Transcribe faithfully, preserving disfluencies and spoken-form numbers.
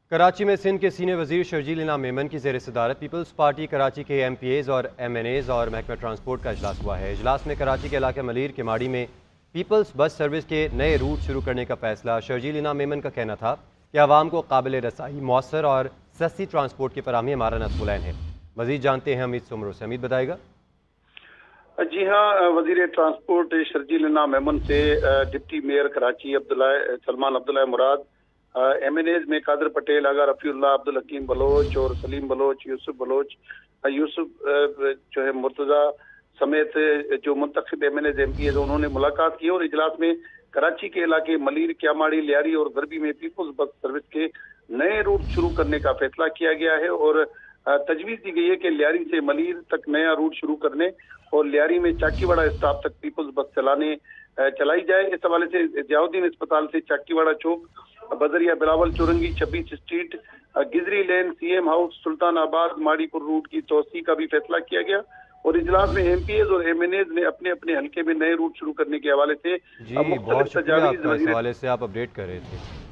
کراچی میں سندھ کے سینئر وزیر شرجیل انعام میمن کی زیر صدارت پیپلز پارٹی کراچی کے ایم پی ایز اور ایم این ایز اور محکمہ ٹرانسپورٹ کا اجلاس ہوا ہے۔ اجلاس میں کراچی کے علاقہ ملیر کے ماڑی میں پیپلز بس سروس کے نئے روٹ شروع کرنے کا فیصلہ۔ شرجیل انعام میمن کا کہنا تھا کہ عوام کو قابل رسائی، مؤثر اور سستی ٹرانسپورٹ کی فراہمی ہمارا نصب العین ہے۔ مزید جانتے ہیں حمید سمرو سے۔ حمید بتائے گا۔ جی ہاں، وزیر ٹرانسپورٹ شرجیل انعام میمن سے deputy mayor Karachi Abdullah Salman Abdullah Murad, MNAs میں قادر پٹیل، آغا رفیع اللہ، عبدالحکیم بلوچ اور سلیم بلوچ، یوسف بلوچ، یوسف جو ہے مرتضی سمیت جو منتخب MNAs MPAs انہوں نے ملاقات کی اور اجلاس میں کراچی کے علاقے ملیر، کیاماڑی، لیاری اور غربی میں پیپلز بس سروس کے نئے روٹ شروع کرنے کا فیصلہ کیا گیا ہے اور تجویز دی گئی ہے کہ لیاری سے ملیر تک نیا روٹ شروع کرنے اور لیاری میں چاکی واڑہ اسٹاپ تک پیپلز بس چلانے چلائی جائے۔ اس حوالے سے ضیاء الدین اسپتال سے چاکی واڑہ چوک، بذریعہ بلاول چورنگی، چھبیس اسٹریٹ، گزری لین، سی ایم ہاؤس، سلطان آباد، ماڑی پور روٹ کی توسیع کا بھی فیصلہ کیا گیا اور اجلاس میں ایم پی ایز اور ایم این ایز نے اپنے اپنے حلقے میں نئے روٹ شروع کرنے کے حوالے سے جی بہت شکریہ، آپ کا اس حوالے سے آپ اپڈیٹ کر رہے تھے۔